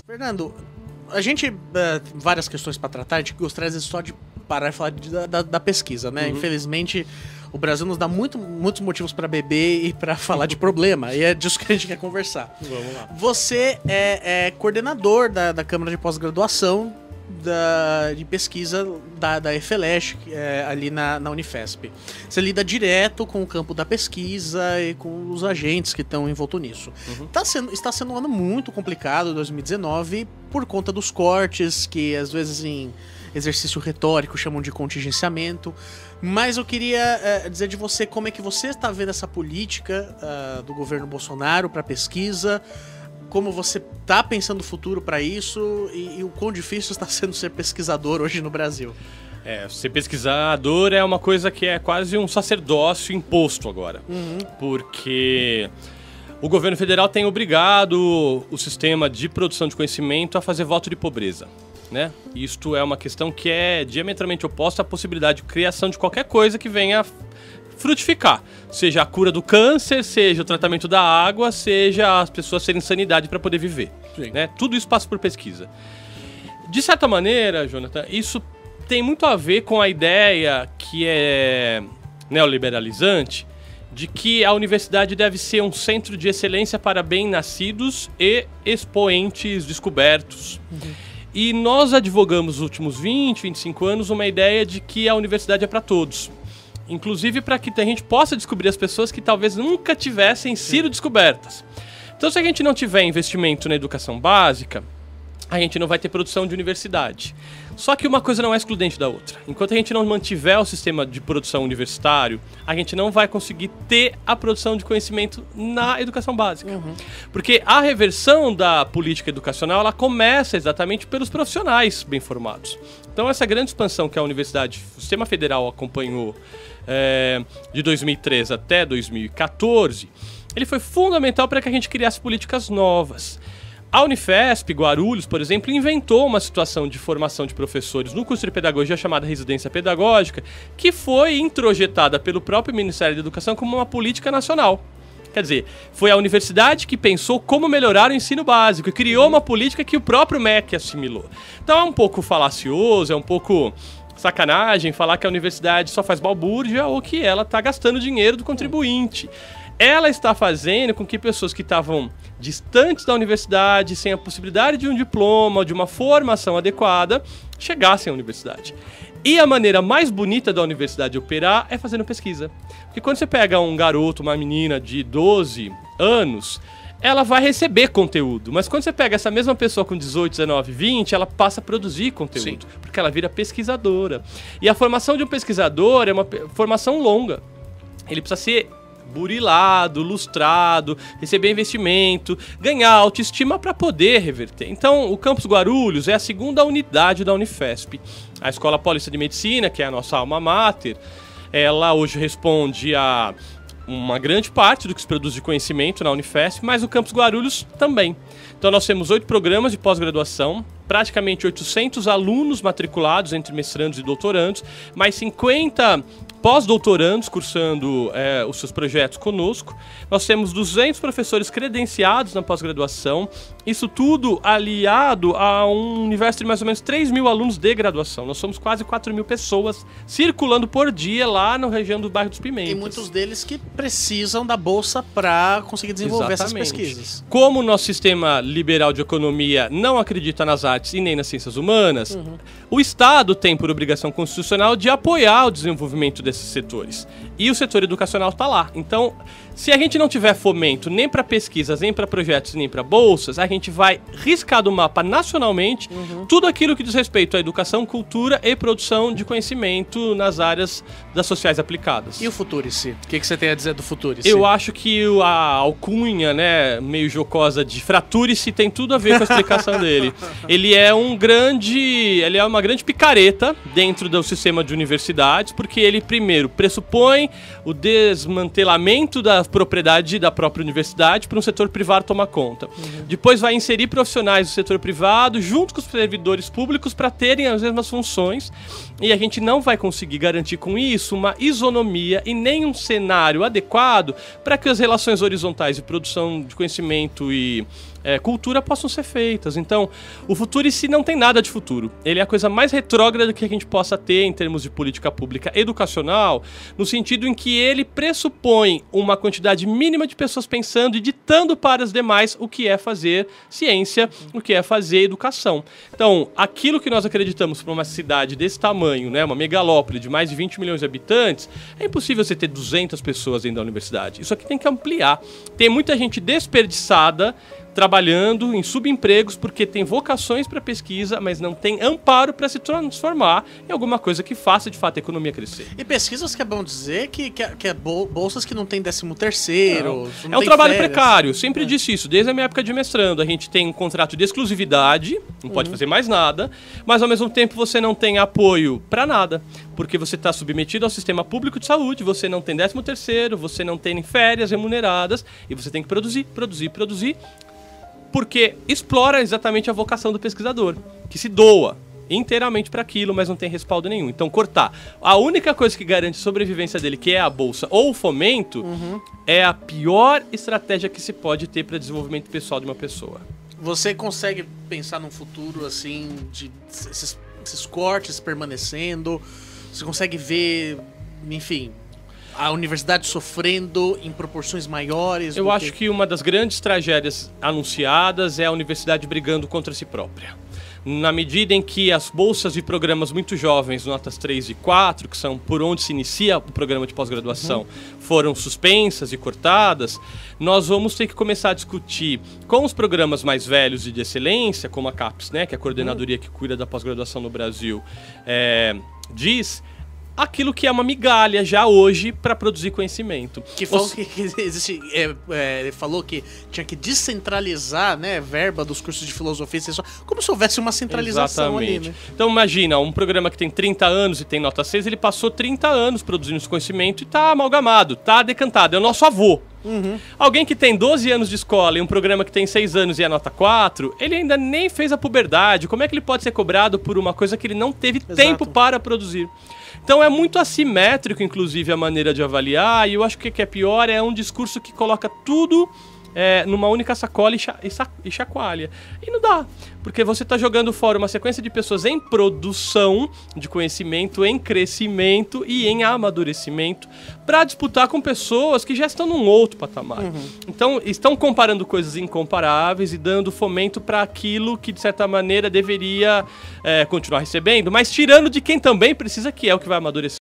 Fernando, a gente tem várias questões para tratar, a gente gostaria só de parar e falar da pesquisa, né? Infelizmente, o Brasil nos dá muitos motivos para beber e para falar de problema, e é disso que a gente quer conversar. Vamos lá. Você é coordenador da Câmara de Pós-Graduação de pesquisa da EFELESH, ali na Unifesp. Você lida direto com o campo da pesquisa e com os agentes que estão envoltos nisso. Está sendo um ano muito complicado, 2019, por conta dos cortes, que às vezes em exercício retórico chamam de contingenciamento. Mas eu queria dizer de você como é que você está vendo essa política do governo Bolsonaro para pesquisa, como você está pensando o futuro para isso e o quão difícil está sendo ser pesquisador hoje no Brasil. Ser pesquisador é uma coisa que é quase um sacerdócio imposto agora. Porque o governo federal tem obrigado o sistema de produção de conhecimento a fazer voto de pobreza, né? Isto é uma questão que é diametralmente oposta à possibilidade de criação de qualquer coisa que venha frutificar, seja a cura do câncer, seja o tratamento da água, seja as pessoas terem sanidade para poder viver, né? Tudo isso passa por pesquisa. De certa maneira, Jonathan, isso tem muito a ver com a ideia que é neoliberalizante de que a universidade deve ser um centro de excelência para bem-nascidos e expoentes descobertos. E nós advogamos nos últimos 20, 25 anos uma ideia de que a universidade é para todos. Inclusive para que a gente possa descobrir as pessoas que talvez nunca tivessem sido descobertas. Então, se a gente não tiver investimento na educação básica, a gente não vai ter produção de universidade. Só que uma coisa não é excludente da outra. Enquanto a gente não mantiver o sistema de produção universitário, a gente não vai conseguir ter a produção de conhecimento na educação básica. Porque a reversão da política educacional, ela começa exatamente pelos profissionais bem formados. Então, essa grande expansão que a universidade, o sistema federal acompanhou de 2013 até 2014, ele foi fundamental para que a gente criasse políticas novas. A Unifesp, Guarulhos, por exemplo, inventou uma situação de formação de professores no curso de pedagogia chamada residência pedagógica, que foi introjetada pelo próprio Ministério da Educação como uma política nacional. Quer dizer, foi a universidade que pensou como melhorar o ensino básico e criou uma política que o próprio MEC assimilou. Então é um pouco falacioso, é um pouco sacanagem falar que a universidade só faz balbúrdia ou que ela está gastando dinheiro do contribuinte. Ela está fazendo com que pessoas que estavam distantes da universidade, sem a possibilidade de um diploma, de uma formação adequada, chegassem à universidade. E a maneira mais bonita da universidade operar é fazendo pesquisa. Porque quando você pega um garoto, uma menina de 12 anos, ela vai receber conteúdo. Mas quando você pega essa mesma pessoa com 18, 19, 20, ela passa a produzir conteúdo. Sim. Porque ela vira pesquisadora. E a formação de um pesquisador é uma formação longa. Ele precisa ser burilado, lustrado, receber investimento, ganhar autoestima para poder reverter. Então, o Campus Guarulhos é a segunda unidade da Unifesp. A Escola Paulista de Medicina, que é a nossa alma mater, ela hoje responde a uma grande parte do que se produz de conhecimento na Unifesp, mas o Campus Guarulhos também. Então, nós temos 8 programas de pós-graduação, praticamente 800 alunos matriculados entre mestrandos e doutorandos, mais 50 pós-doutorandos cursando os seus projetos conosco. Nós temos 200 professores credenciados na pós-graduação, isso tudo aliado a um universo de mais ou menos 3 mil alunos de graduação. Nós somos quase 4 mil pessoas circulando por dia lá na região do bairro dos Pimentas. E muitos deles que precisam da bolsa para conseguir desenvolver essas pesquisas. Como o nosso sistema liberal de economia não acredita nas artes e nem nas ciências humanas, o Estado tem por obrigação constitucional de apoiar o desenvolvimento desses setores. E o setor educacional está lá. Então, se a gente não tiver fomento nem para pesquisas, nem para projetos, nem para bolsas, a gente vai riscar do mapa nacionalmente tudo aquilo que diz respeito à educação, cultura e produção de conhecimento nas áreas das sociais aplicadas. E o Futurice? O que você tem a dizer do Futurice? Eu acho que a alcunha, né, meio jocosa de Fraturice tem tudo a ver com a explicação dele. Ele é uma grande picareta dentro do sistema de universidades, porque ele primeiro pressupõe o desmantelamento da propriedade da própria universidade para um setor privado tomar conta. Depois vai inserir profissionais do setor privado junto com os servidores públicos para terem as mesmas funções, e a gente não vai conseguir garantir com isso uma isonomia e nem um cenário adequado para que as relações horizontais de produção de conhecimento e cultura possam ser feitas. Então, o Futurice não tem nada de futuro. Ele é a coisa mais retrógrada que a gente possa ter em termos de política pública educacional, no sentido em que ele pressupõe uma quantidade mínima de pessoas pensando e ditando para as demais o que é fazer ciência, o que é fazer educação. Então, aquilo que nós acreditamos para uma cidade desse tamanho, né, uma megalópole de mais de 20 milhões de habitantes, é impossível você ter 200 pessoas dentro da universidade. Isso aqui tem que ampliar. Tem muita gente desperdiçada trabalhando em subempregos porque tem vocações para pesquisa, mas não tem amparo para se transformar em alguma coisa que faça de fato a economia crescer. E pesquisas que é bom dizer que é bolsas que não tem 13º. É um trabalho precário, sempre disse isso, desde a minha época de mestrando. A gente tem um contrato de exclusividade, não pode fazer mais nada, mas ao mesmo tempo você não tem apoio para nada, porque você está submetido ao sistema público de saúde, você não tem 13º, você não tem férias remuneradas e você tem que produzir, porque explora exatamente a vocação do pesquisador, que se doa inteiramente para aquilo, mas não tem respaldo nenhum. Então, cortar. A única coisa que garante a sobrevivência dele, que é a bolsa ou o fomento, é a pior estratégia que se pode ter para desenvolvimento pessoal de uma pessoa. Você consegue pensar num futuro, assim, de esses cortes permanecendo? Você consegue ver, enfim, a universidade sofrendo em proporções maiores? Eu acho que uma das grandes tragédias anunciadas é a universidade brigando contra si própria. Na medida em que as bolsas de programas muito jovens, notas 3 e 4, que são por onde se inicia o programa de pós-graduação, foram suspensas e cortadas, nós vamos ter que começar a discutir com os programas mais velhos e de excelência, como a CAPES, né, que é a coordenadoria que cuida da pós-graduação no Brasil, diz aquilo que é uma migalha já hoje para produzir conhecimento. Que falou que existe, ele falou que tinha que descentralizar, né, verba dos cursos de filosofia, como se houvesse uma centralização. Exatamente. Ali, né? Então imagina, um programa que tem 30 anos e tem nota 6, ele passou 30 anos produzindo esse conhecimento e está amalgamado, está decantado, é o nosso avô. Alguém que tem 12 anos de escola e um programa que tem 6 anos e é nota 4, ele ainda nem fez a puberdade. Como é que ele pode ser cobrado por uma coisa que ele não teve tempo para produzir? Então é muito assimétrico, inclusive, a maneira de avaliar, e eu acho que o que é pior é um discurso que coloca tudo numa única sacola e chacoalha. E não dá, porque você está jogando fora uma sequência de pessoas em produção de conhecimento, em crescimento e em amadurecimento, para disputar com pessoas que já estão num outro patamar. Então, estão comparando coisas incomparáveis e dando fomento para aquilo que, de certa maneira, deveria continuar recebendo, mas tirando de quem também precisa, que é o que vai amadurecer.